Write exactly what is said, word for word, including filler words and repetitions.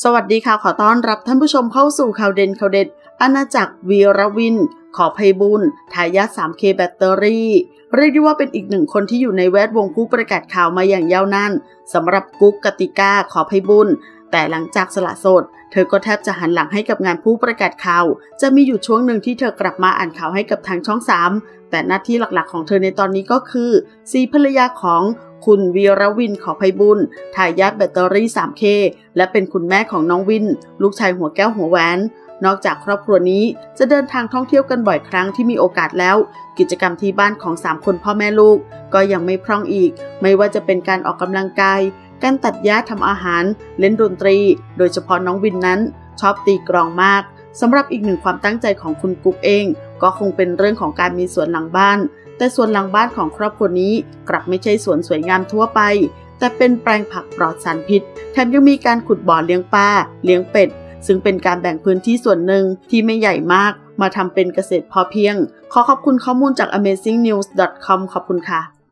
สวัสดีค่ะขอต้อนรับท่านผู้ชมเข้าสู่ข่าวเด่นข่าวเด็ดอาณาจักรวีรวินขอไพบูลย์ทายาท ทรีเค แบตเตอรี่เรียกได้ว่าเป็นอีกหนึ่งคนที่อยู่ในแวดวงผู้ประกาศข่าวมาอย่างยาวนานสำหรับกุ๊กกติกาขอไพบูลย์แต่หลังจากสละโสดเธอก็แทบจะหันหลังให้กับงานผู้ประกาศข่าวจะมีอยู่ช่วงหนึ่งที่เธอกลับมาอ่านข่าวให้กับทางช่องสามแต่หน้าที่หลักๆของเธอในตอนนี้ก็คือสีภรรยาของคุณวีรวินขอไพบูลย์ทายาทแบตเตอรี่ ทรีเค และเป็นคุณแม่ของน้องวินลูกชายหัวแก้วหัวแหวนนอกจากครอบครัวนี้จะเดินทางท่องเที่ยวกันบ่อยครั้งที่มีโอกาสแล้วกิจกรรมที่บ้านของสามคนพ่อแม่ลูกก็ยังไม่พร่องอีกไม่ว่าจะเป็นการออกกำลังกายการตัดหญ้าทำอาหารเล่นดนตรีโดยเฉพาะน้องวินนั้นชอบตีกลองมากสำหรับอีกหนึ่งความตั้งใจของคุณกุ๊กเองก็คงเป็นเรื่องของการมีสวนหลังบ้านแต่สวนหลังบ้านของครอบครัวนี้กลับไม่ใช่สวนสวยงามทั่วไปแต่เป็นแปลงผักปลอดสารพิษแถมยังมีการขุดบ่อเลี้ยงปลาเลี้ยงเป็ดซึ่งเป็นการแบ่งพื้นที่ส่วนหนึ่งที่ไม่ใหญ่มากมาทำเป็นเกษตรพอเพียงขอขอบคุณข้อมูลจาก อเมซิ่งนิวส์ ดอท คอม ขอบคุณค่ะ